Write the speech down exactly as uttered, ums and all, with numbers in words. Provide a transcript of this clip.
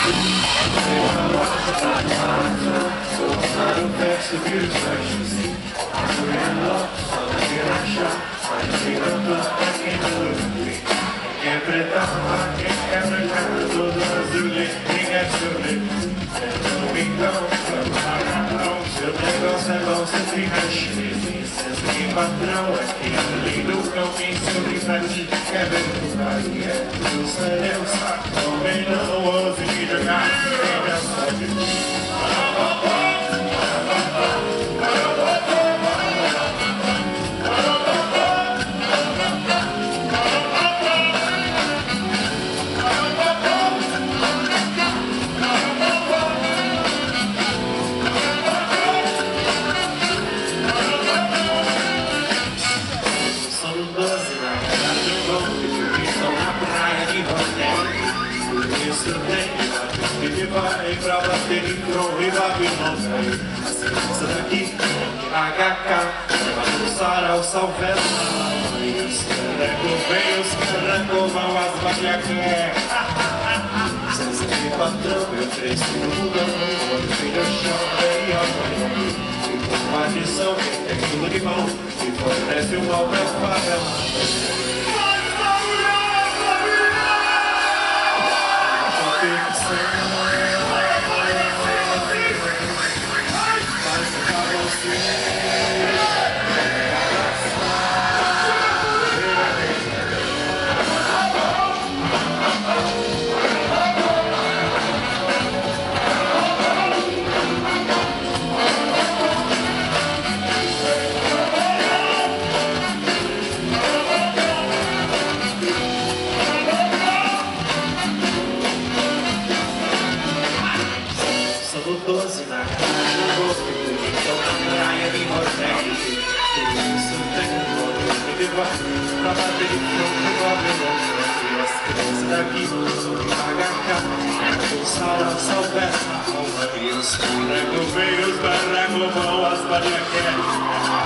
Patrão, aqui lindo caminho sobre pra ti, quer ver o Bahia, do céu, também não ouvi jogar, quem já sabe. Vai pra bater em tron e Babilônia. Essa daqui, H K, vai lançar ao salvete. E os carregos vem, os carregos vão às babiaqué. Senza de patrão, eu cresci no mundão. Quando filho chora e apanha. E por maldição, quem tem tudo de bom. E fornece o mal pra favela. Doze na cara do gosto, então na praia de Nordeste. Por isso tem um de bar pra bater de frente no Babilônia. E as crianças daqui sobre H K, o sal, salvete na alma. E os carregos veios, barracos vão as bariaquetes.